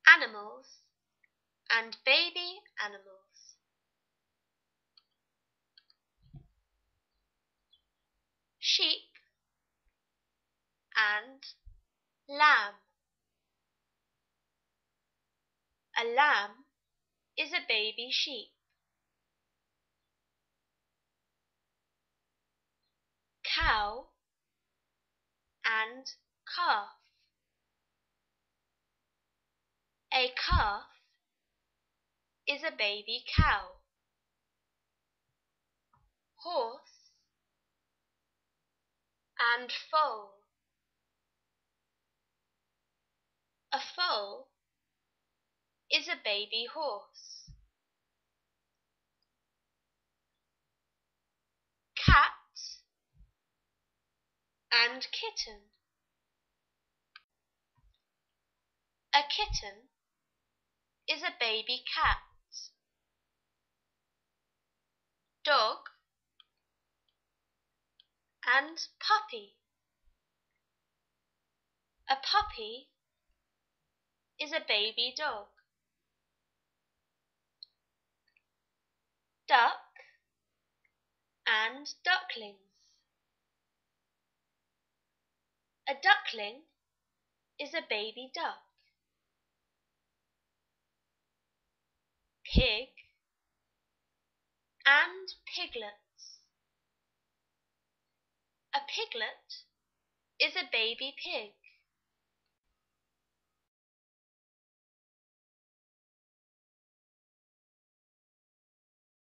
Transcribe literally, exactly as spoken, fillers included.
animals and baby animals. Sheep and lamb. A lamb is a baby sheep. Cow and calf. A calf is a baby cow. Horse and foal. A foal is a baby horse. Cat and kitten. A kitten is a baby cat. Dog and puppy. A puppy is a baby dog. Duck and ducklings. A duckling is a baby duck. Pig and piglets. A piglet is a baby pig.